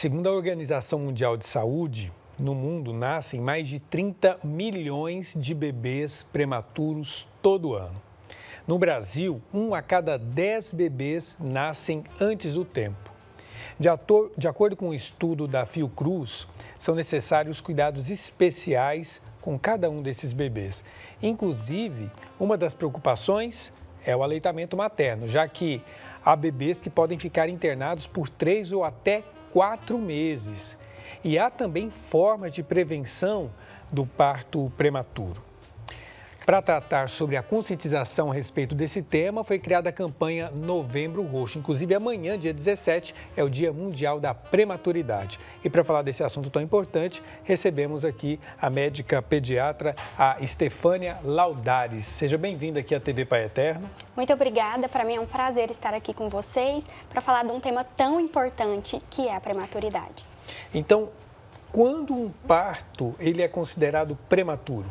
Segundo a Organização Mundial de Saúde, no mundo nascem mais de 30 milhões de bebês prematuros todo ano. No Brasil, 1 a cada 10 bebês nascem antes do tempo. De acordo com um estudo da Fiocruz, são necessários cuidados especiais com cada um desses bebês. Inclusive, uma das preocupações é o aleitamento materno, já que há bebês que podem ficar internados por 3 ou até 4 meses. E há também formas de prevenção do parto prematuro. Para tratar sobre a conscientização a respeito desse tema, foi criada a campanha Novembro Roxo. Inclusive, amanhã, dia 17, é o Dia Mundial da Prematuridade. E para falar desse assunto tão importante, recebemos aqui a médica pediatra, a Estefânia Laudares. Seja bem-vinda aqui à TV Pai Eterno. Muito obrigada. Para mim é um prazer estar aqui com vocês para falar de um tema tão importante que é a prematuridade. Então, quando um parto ele é considerado prematuro?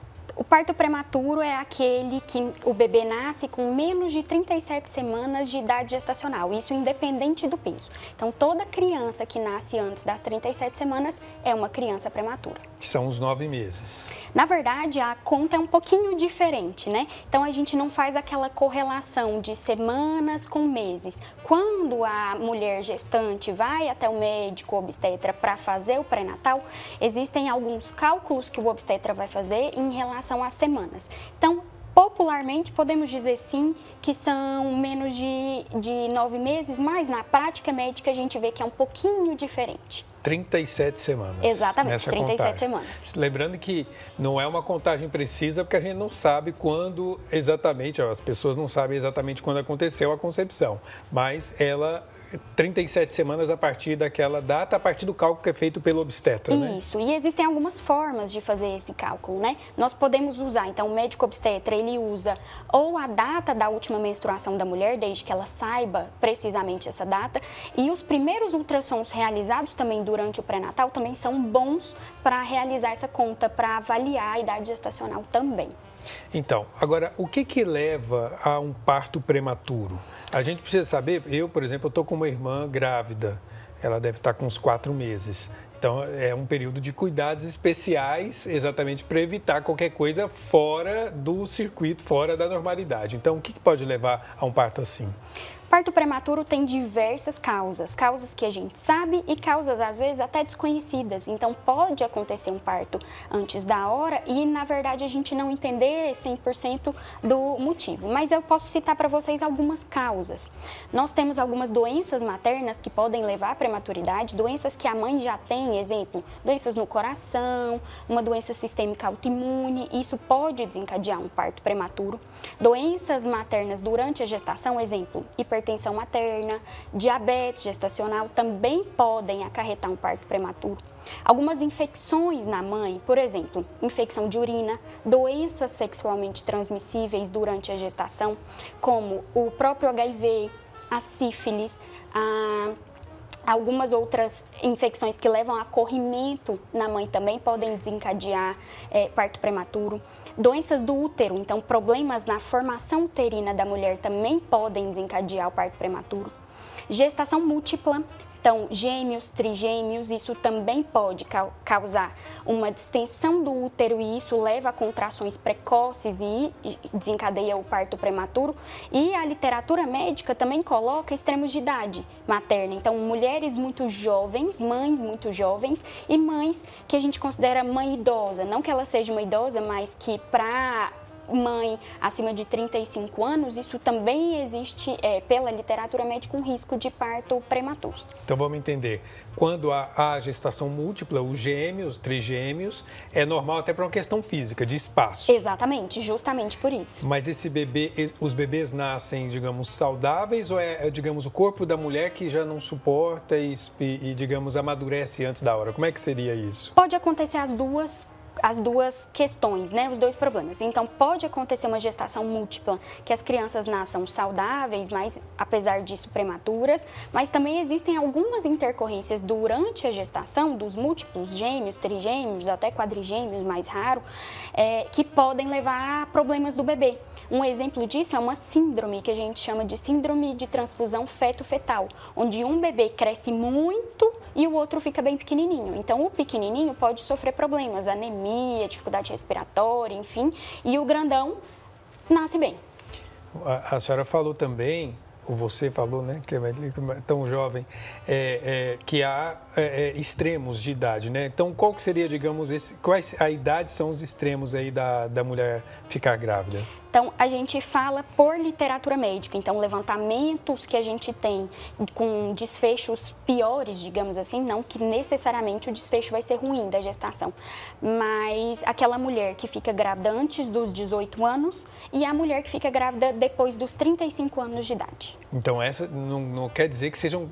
O parto prematuro é aquele que o bebê nasce com menos de 37 semanas de idade gestacional, isso independente do peso. Então, toda criança que nasce antes das 37 semanas é uma criança prematura. São os 9 meses. Na verdade, a conta é um pouquinho diferente, né? Então, a gente não faz aquela correlação de semanas com meses. Quando a mulher gestante vai até o médico obstetra para fazer o pré-natal, existem alguns cálculos que o obstetra vai fazer em relação às semanas. Então, popularmente, podemos dizer sim que são menos de 9 meses, mas na prática médica a gente vê que é um pouquinho diferente. 37 semanas. Exatamente, 37 contagem. semanas. Lembrando que não é uma contagem precisa, porque a gente não sabe quando exatamente, as pessoas não sabem exatamente quando aconteceu a concepção, mas ela... 37 semanas a partir daquela data, a partir do cálculo que é feito pelo obstetra, né? Isso, e existem algumas formas de fazer esse cálculo, né? Nós podemos usar, então o médico obstetra, ele usa ou a data da última menstruação da mulher, desde que ela saiba precisamente essa data, e os primeiros ultrassons realizados também durante o pré-natal também são bons para realizar essa conta, para avaliar a idade gestacional também. Então, agora, o que leva a um parto prematuro? A gente precisa saber, eu, por exemplo, estou com uma irmã grávida, ela deve estar com uns 4 meses. Então, é um período de cuidados especiais, exatamente para evitar qualquer coisa fora do circuito, fora da normalidade. Então, o que pode levar a um parto assim? Parto prematuro tem diversas causas que a gente sabe e causas às vezes até desconhecidas. Então pode acontecer um parto antes da hora e na verdade a gente não entender 100% do motivo. Mas eu posso citar para vocês algumas causas. Nós temos algumas doenças maternas que podem levar à prematuridade, doenças que a mãe já tem, exemplo, doenças no coração, uma doença sistêmica autoimune, isso pode desencadear um parto prematuro. Doenças maternas durante a gestação, exemplo, hipertensão materna, diabetes gestacional também podem acarretar um parto prematuro. Algumas infecções na mãe, por exemplo, infecção de urina, doenças sexualmente transmissíveis durante a gestação, como o próprio HIV, a sífilis, algumas outras infecções que levam a corrimento na mãe também podem desencadear parto prematuro. Doenças do útero, então problemas na formação uterina da mulher também podem desencadear o parto prematuro. Gestação múltipla, então gêmeos, trigêmeos, isso também pode causar uma distensão do útero e isso leva a contrações precoces e desencadeia o parto prematuro. E a literatura médica também coloca extremos de idade materna, então mulheres muito jovens, mães muito jovens e mães que a gente considera mãe idosa, não que ela seja uma idosa, mas que para mãe acima de 35 anos, isso também existe, pela literatura médica, um risco de parto prematuro. Então, vamos entender. Quando há gestação múltipla, os gêmeos, trigêmeos, é normal até para uma questão física, de espaço. Exatamente, justamente por isso. Mas os bebês nascem, digamos, saudáveis ou digamos, o corpo da mulher que já não suporta e, digamos, amadurece antes da hora? Como é que seria isso? Pode acontecer as duas questões, né? Os dois problemas. Então, pode acontecer uma gestação múltipla, que as crianças nasçam saudáveis, mas apesar disso prematuras, mas também existem algumas intercorrências durante a gestação dos múltiplos, gêmeos, trigêmeos, até quadrigêmeos, mais raro, que podem levar a problemas do bebê. Um exemplo disso é uma síndrome que a gente chama de síndrome de transfusão feto-fetal, onde um bebê cresce muito e o outro fica bem pequenininho. Então, o pequenininho pode sofrer problemas, anemia, dificuldade respiratória, enfim, e o grandão nasce bem. A senhora falou também, ou você falou, né, que é tão jovem, que há extremos de idade, né? Então, qual que seria, digamos, quais a idade são os extremos aí da mulher ficar grávida? Então, a gente fala por literatura médica. Então, levantamentos que a gente tem com desfechos piores, digamos assim, não que necessariamente o desfecho vai ser ruim da gestação, mas aquela mulher que fica grávida antes dos 18 anos e a mulher que fica grávida depois dos 35 anos de idade. Então, essa não quer dizer que sejam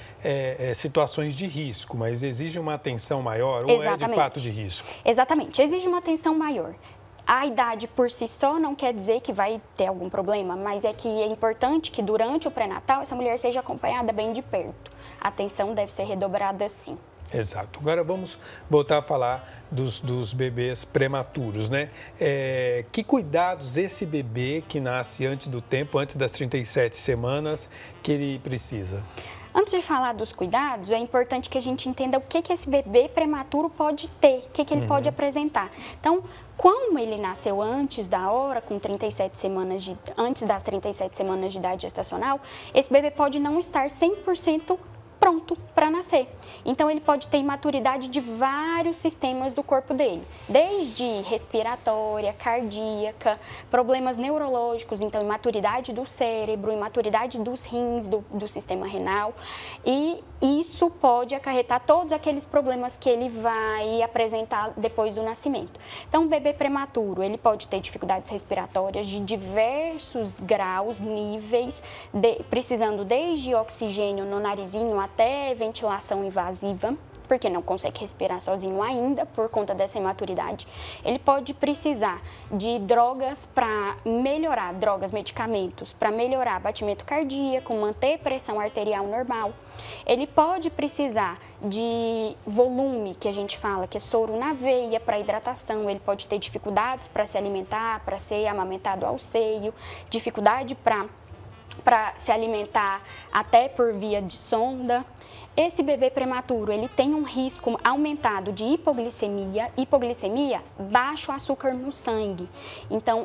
situações de risco, mas exige uma atenção maior ou é de fato de risco? Exatamente, exige uma atenção maior. A idade por si só não quer dizer que vai ter algum problema, mas é que é importante que durante o pré-natal essa mulher seja acompanhada bem de perto. A atenção deve ser redobrada sim. Exato. Agora vamos voltar a falar dos bebês prematuros, né? Que cuidados esse bebê que nasce antes do tempo, antes das 37 semanas, que ele precisa? Antes de falar dos cuidados, é importante que a gente entenda o que esse bebê prematuro pode ter, o que ele pode apresentar. Então, como ele nasceu antes da hora, com 37 semanas antes das 37 semanas de idade gestacional, esse bebê pode não estar 100% pronto para nascer. Então, ele pode ter imaturidade de vários sistemas do corpo dele, desde respiratória, cardíaca, problemas neurológicos, então imaturidade do cérebro, imaturidade dos rins, do sistema renal, e isso pode acarretar todos aqueles problemas que ele vai apresentar depois do nascimento. Então, o bebê prematuro, ele pode ter dificuldades respiratórias de diversos graus, níveis, precisando desde oxigênio no narizinho até ventilação invasiva, porque não consegue respirar sozinho ainda por conta dessa imaturidade. Ele pode precisar de drogas para melhorar, medicamentos para melhorar batimento cardíaco, manter pressão arterial normal. Ele pode precisar de volume, que a gente fala, que é soro na veia para hidratação. Ele pode ter dificuldades para se alimentar, para ser amamentado ao seio, dificuldade para se alimentar até por via de sonda. Esse bebê prematuro, ele tem um risco aumentado de hipoglicemia, baixo açúcar no sangue. Então,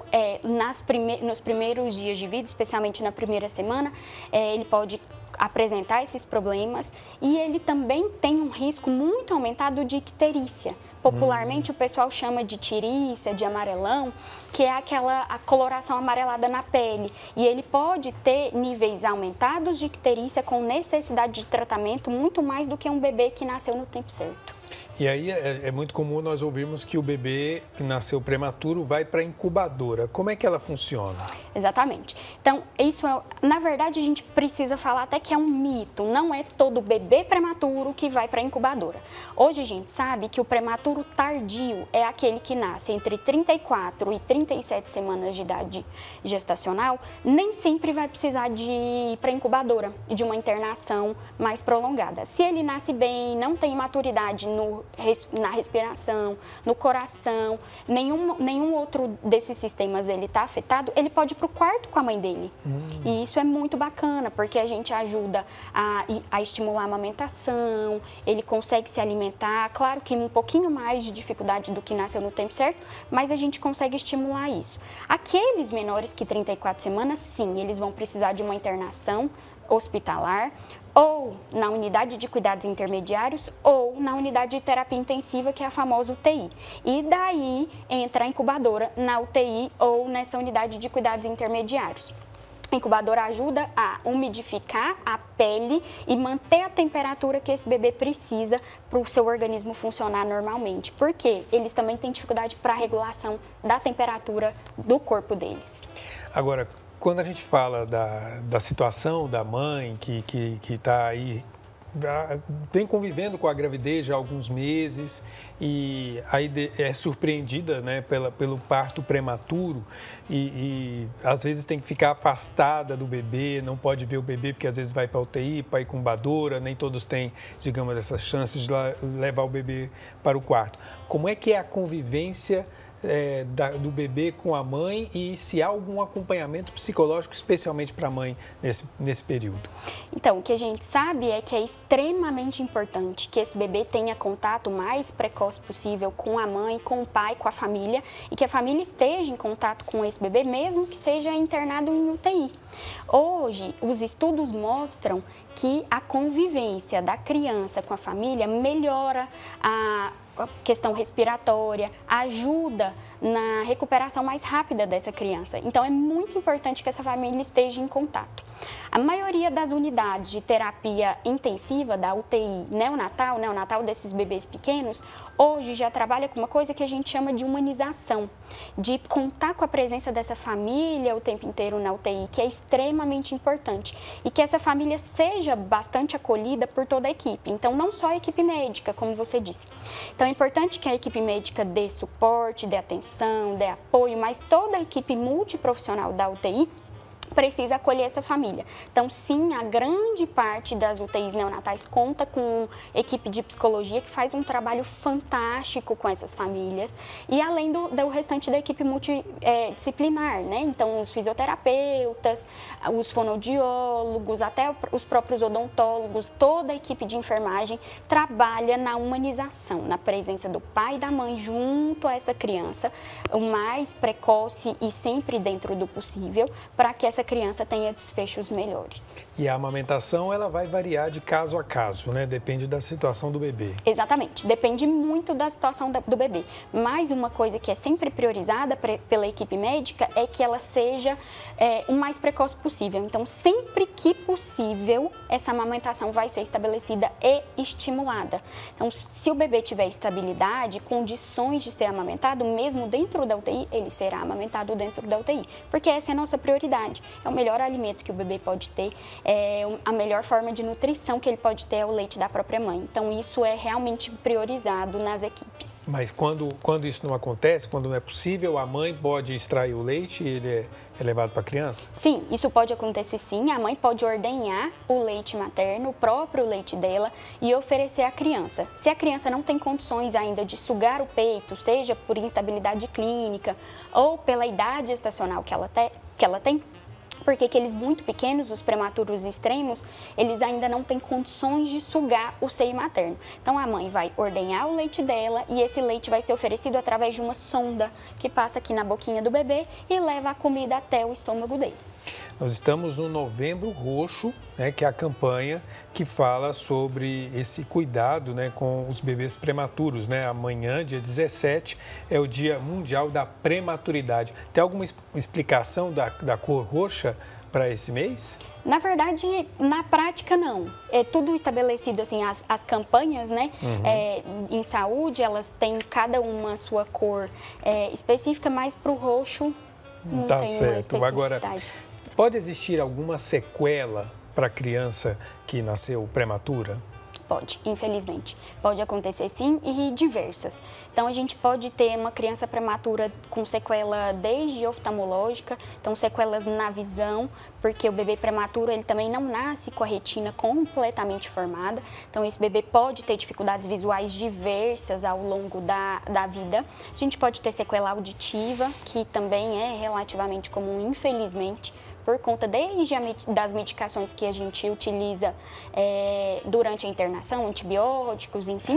nos primeiros dias de vida, especialmente na primeira semana, ele pode apresentar esses problemas e ele também tem um risco muito aumentado de icterícia. Popularmente o pessoal chama de tirícia, de amarelão, que é a coloração amarelada na pele. E ele pode ter níveis aumentados de icterícia com necessidade de tratamento muito mais do que um bebê que nasceu no tempo certo. E aí é muito comum nós ouvirmos que o bebê que nasceu prematuro vai para a incubadora. Como é que ela funciona? Exatamente. Então, na verdade, a gente precisa falar até que é um mito. Não é todo bebê prematuro que vai para a incubadora. Hoje a gente sabe que o prematuro tardio é aquele que nasce entre 34 e 37 semanas de idade gestacional, nem sempre vai precisar de ir para a incubadora e de uma internação mais prolongada. Se ele nasce bem, não tem maturidade na respiração, no coração, nenhum outro desses sistemas ele está afetado, ele pode ir para o quarto com a mãe dele. E isso é muito bacana, porque a gente ajuda a estimular a amamentação, ele consegue se alimentar, claro que um pouquinho mais de dificuldade do que nasceu no tempo certo, mas a gente consegue estimular isso. Aqueles menores que 34 semanas, sim, eles vão precisar de uma internação hospitalar, ou na unidade de cuidados intermediários, ou na unidade de terapia intensiva, que é a famosa UTI. E daí entra a incubadora na UTI ou nessa unidade de cuidados intermediários. A incubadora ajuda a umidificar a pele e manter a temperatura que esse bebê precisa para o seu organismo funcionar normalmente. Porque eles também têm dificuldade para a regulação da temperatura do corpo deles. Agora, quando a gente fala da situação da mãe que está aí, vem convivendo com a gravidez já há alguns meses e aí é surpreendida, né, pelo parto prematuro e às vezes tem que ficar afastada do bebê, não pode ver o bebê porque às vezes vai para a UTI, para a incubadora, nem todos têm, digamos, essas chances de levar o bebê para o quarto. Como é que é a convivência do bebê com a mãe e se há algum acompanhamento psicológico, especialmente para a mãe nesse período? Então, o que a gente sabe é que é extremamente importante que esse bebê tenha contato o mais precoce possível com a mãe, com o pai, com a família e que a família esteja em contato com esse bebê, mesmo que seja internado em UTI. Hoje, os estudos mostram que a convivência da criança com a família melhora a questão respiratória, ajuda na recuperação mais rápida dessa criança. Então, é muito importante que essa família esteja em contato. A maioria das unidades de terapia intensiva da UTI neonatal desses bebês pequenos, hoje já trabalha com uma coisa que a gente chama de humanização, de contar com a presença dessa família o tempo inteiro na UTI, que é extremamente importante, e que essa família seja bastante acolhida por toda a equipe. Então, não só a equipe médica, como você disse. Então, é importante que a equipe médica dê suporte, dê atenção, dê apoio, mas toda a equipe multiprofissional da UTI precisa acolher essa família. Então, sim, a grande parte das UTIs neonatais conta com equipe de psicologia que faz um trabalho fantástico com essas famílias e além do restante da equipe multidisciplinar, né? Então, os fisioterapeutas, os fonoaudiólogos, até os próprios odontólogos, toda a equipe de enfermagem trabalha na humanização, na presença do pai e da mãe junto a essa criança, o mais precoce e sempre dentro do possível, para que essa criança tenha desfechos melhores. E a amamentação, ela vai variar de caso a caso, né? Depende da situação do bebê. Exatamente, depende muito da situação do bebê. Mas uma coisa que é sempre priorizada pela equipe médica é que ela seja o mais precoce possível. Então, sempre que possível, essa amamentação vai ser estabelecida e estimulada. Então, se o bebê tiver estabilidade, condições de ser amamentado, mesmo dentro da UTI, ele será amamentado dentro da UTI, porque essa é a nossa prioridade. É o melhor alimento que o bebê pode ter, a melhor forma de nutrição que ele pode ter é o leite da própria mãe. Então, isso é realmente priorizado nas equipes. Mas quando isso não acontece, quando não é possível, a mãe pode extrair o leite e ele é levado para a criança? Sim, isso pode acontecer sim. A mãe pode ordenhar o leite materno, o próprio leite dela, e oferecer à criança. Se a criança não tem condições ainda de sugar o peito, seja por instabilidade clínica ou pela idade gestacional que ela tem, porque aqueles muito pequenos, os prematuros extremos, eles ainda não têm condições de sugar o seio materno. Então, a mãe vai ordenhar o leite dela e esse leite vai ser oferecido através de uma sonda que passa aqui na boquinha do bebê e leva a comida até o estômago dele. Nós estamos no Novembro Roxo, né, que é a campanha que fala sobre esse cuidado, né, com os bebês prematuros, né? Amanhã, dia 17, é o Dia Mundial da Prematuridade. Tem alguma explicação da cor roxa para esse mês? Na verdade, na prática, não. É tudo estabelecido, assim, as campanhas, né? Em saúde, elas têm cada uma a sua cor específica, mas para o roxo não tá tem certo. uma especificidade. Agora, pode existir alguma sequela para a criança que nasceu prematura? Pode, infelizmente. Pode acontecer sim e diversas. Então, a gente pode ter uma criança prematura com sequela desde oftalmológica, então sequelas na visão, porque o bebê prematuro ele também não nasce com a retina completamente formada. Então, esse bebê pode ter dificuldades visuais diversas ao longo da vida. A gente pode ter sequela auditiva, que também é relativamente comum, infelizmente, por conta desde das medicações que a gente utiliza durante a internação, antibióticos, enfim,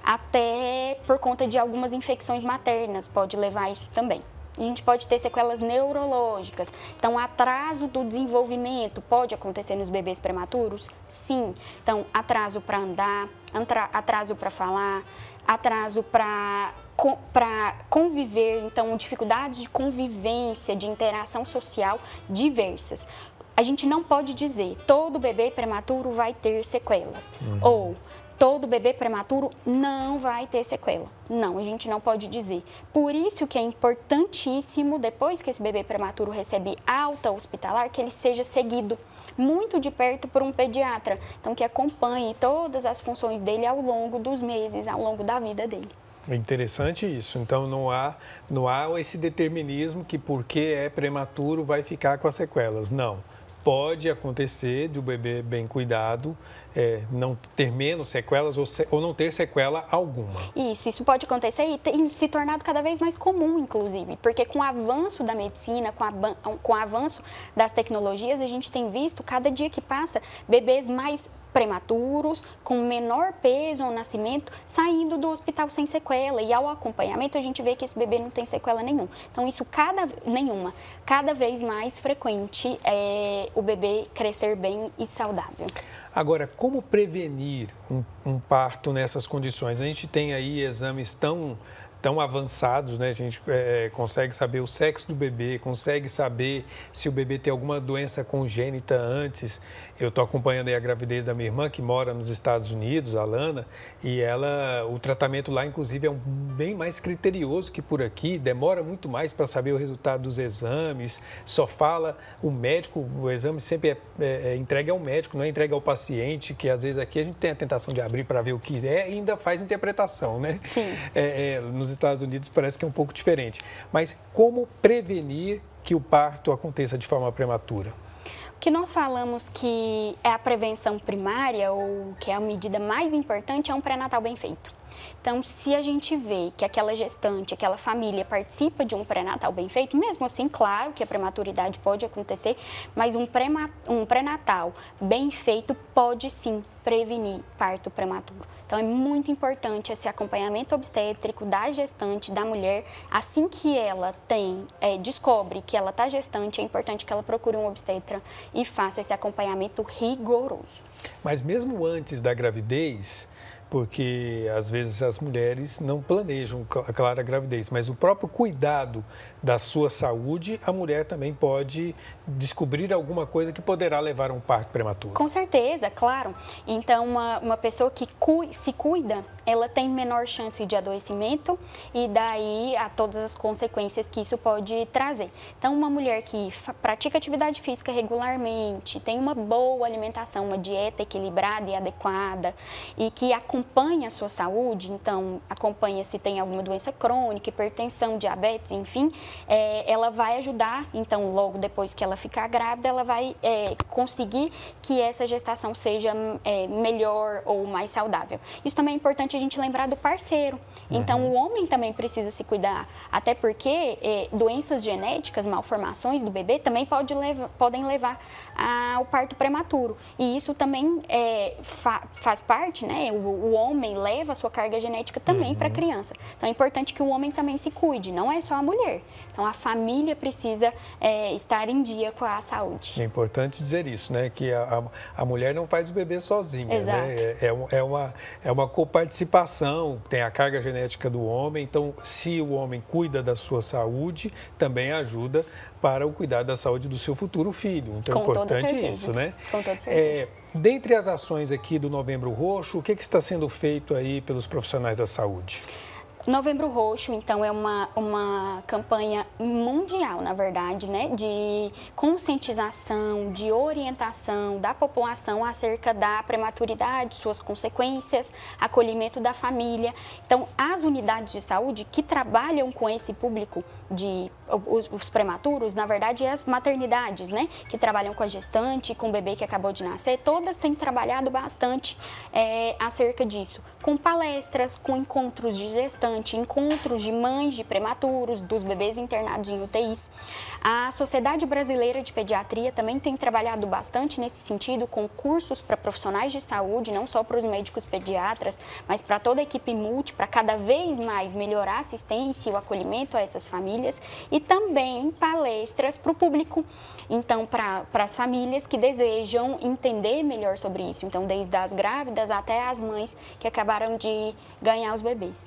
até por conta de algumas infecções maternas, pode levar a isso também. A gente pode ter sequelas neurológicas, então atraso do desenvolvimento pode acontecer nos bebês prematuros? Sim, então atraso para andar, atraso para falar, atraso para conviver, então dificuldades de convivência, de interação social diversas. A gente não pode dizer todo bebê prematuro vai ter sequelas ou todo bebê prematuro não vai ter sequela. Não, a gente não pode dizer. Por isso que é importantíssimo, depois que esse bebê prematuro recebe alta hospitalar, que ele seja seguido muito de perto por um pediatra. Então, que acompanhe todas as funções dele ao longo dos meses, ao longo da vida dele. É interessante isso. Então, não há esse determinismo que porque é prematuro vai ficar com as sequelas. Não. pode acontecer de o bebê bem cuidado não ter menos sequelas ou não ter sequela alguma. Isso pode acontecer e tem se tornado cada vez mais comum, inclusive, porque com o avanço da medicina, com o avanço das tecnologias, a gente tem visto, cada dia que passa, bebês mais prematuros, com menor peso ao nascimento, saindo do hospital sem sequela. E ao acompanhamento, a gente vê que esse bebê não tem sequela nenhuma. Então, isso cada vez mais frequente o bebê crescer bem e saudável. Agora, como prevenir um parto nessas condições? A gente tem aí exames tão avançados, né? A gente consegue saber o sexo do bebê, consegue saber se o bebê tem alguma doença congênita antes. Eu estou acompanhando aí a gravidez da minha irmã, que mora nos Estados Unidos, a Lana, e o tratamento lá, inclusive, é bem mais criterioso que por aqui, demora muito mais para saber o resultado dos exames, só fala o médico, o exame sempre é entregue ao médico, não é entregue ao paciente, que às vezes aqui a gente tem a tentação de abrir para ver o que é e ainda faz interpretação, né? Sim. Nos Estados Unidos parece que é um pouco diferente. Mas como prevenir que o parto aconteça de forma prematura? O que nós falamos que é a prevenção primária, ou que é a medida mais importante, é um pré-natal bem feito. Então, se a gente vê que aquela gestante, aquela família participa de um pré-natal bem feito, mesmo assim, claro que a prematuridade pode acontecer, mas um pré-natal bem feito pode sim prevenir parto prematuro. Então, é muito importante esse acompanhamento obstétrico da gestante, da mulher. Assim que ela descobre que ela está gestante, é importante que ela procure um obstetra e faça esse acompanhamento rigoroso. Mas mesmo antes da gravidez, porque às vezes as mulheres não planejam, claro, a gravidez, mas o próprio cuidado da sua saúde, a mulher também pode descobrir alguma coisa que poderá levar a um parto prematuro. Com certeza, claro. Então, uma pessoa que se cuida, ela tem menor chance de adoecimento e daí a todas as consequências que isso pode trazer. Então, uma mulher que pratica atividade física regularmente, tem uma boa alimentação, uma dieta equilibrada e adequada e que acompanha a sua saúde, então acompanha se tem alguma doença crônica, hipertensão, diabetes, enfim, ela vai ajudar, então logo depois que ela ficar grávida, ela vai conseguir que essa gestação seja melhor ou mais saudável. Isso também é importante a gente lembrar do parceiro. Então o homem também precisa se cuidar, até porque doenças genéticas, malformações do bebê também podem levar ao parto prematuro. E isso também faz parte, né? O homem leva a sua carga genética também para a criança. Então é importante que o homem também se cuide, não é só a mulher. Então a família precisa estar em dia com a saúde. É importante dizer isso, né? Que a mulher não faz o bebê sozinha, Exato. Né? É uma coparticipação, tem a carga genética do homem, então se o homem cuida da sua saúde, também ajuda para o cuidado da saúde do seu futuro filho. Então é importante isso, né? Com toda certeza. Dentre as ações aqui do Novembro Roxo, o que está sendo feito aí pelos profissionais da saúde? Novembro Roxo, então, é uma campanha mundial, na verdade, né, de conscientização, de orientação da população acerca da prematuridade, suas consequências, acolhimento da família. Então, as unidades de saúde que trabalham com esse público, os prematuros, na verdade, as maternidades, né, que trabalham com a gestante, com o bebê que acabou de nascer, todas têm trabalhado bastante acerca disso, com palestras, com encontros de gestante, encontros de mães de prematuros, dos bebês internados em UTIs. A Sociedade Brasileira de Pediatria também tem trabalhado bastante nesse sentido, com cursos para profissionais de saúde, não só para os médicos pediatras, mas para toda a equipe multi, para cada vez mais melhorar a assistência e o acolhimento a essas famílias, e também palestras para o público, então para as famílias que desejam entender melhor sobre isso, então desde as grávidas até as mães que acabaram de ganhar os bebês.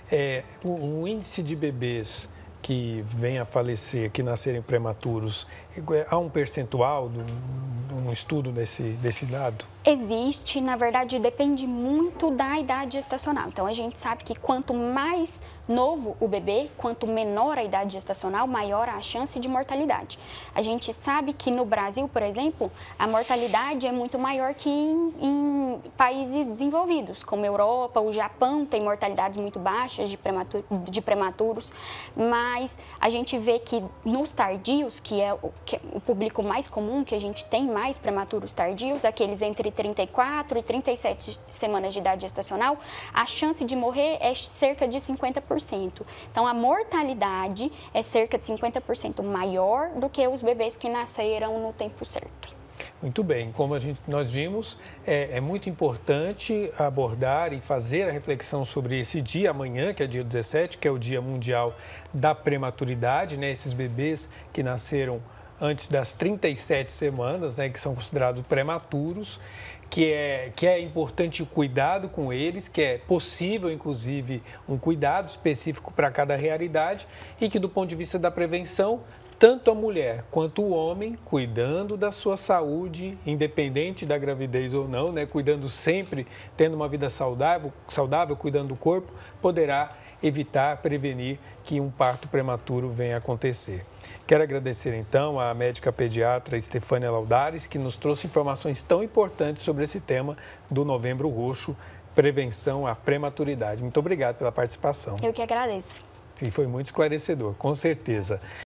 O índice de bebês que vêm a falecer, que nascerem prematuros, há um percentual no estudo desse dado? Existe, na verdade, depende muito da idade gestacional. Então, a gente sabe que quanto mais novo o bebê, quanto menor a idade gestacional, maior a chance de mortalidade. A gente sabe que no Brasil, por exemplo, a mortalidade é muito maior que em países desenvolvidos, como a Europa, o Japão tem mortalidades muito baixas de prematuros, mas mas a gente vê que nos tardios, que é o público mais comum, que a gente tem mais prematuros tardios, aqueles entre 34 e 37 semanas de idade gestacional, a chance de morrer é cerca de 50%. Então, a mortalidade é cerca de 50% maior do que os bebês que nasceram no tempo certo. Muito bem, como nós vimos, é muito importante abordar e fazer a reflexão sobre esse dia amanhã, que é dia 17, que é o Dia Mundial da Prematuridade, né? Esses bebês que nasceram antes das 37 semanas, né? Que são considerados prematuros, que é importante o cuidado com eles, que é possível, inclusive, um cuidado específico para cada realidade e que, do ponto de vista da prevenção, tanto a mulher quanto o homem, cuidando da sua saúde, independente da gravidez ou não, né? Cuidando sempre, tendo uma vida saudável, cuidando do corpo, poderá evitar, prevenir que um parto prematuro venha a acontecer. Quero agradecer, então, à médica pediatra Estefânia Laudares, que nos trouxe informações tão importantes sobre esse tema do Novembro Roxo, prevenção à prematuridade. Muito obrigado pela participação. Eu que agradeço. E foi muito esclarecedor, com certeza.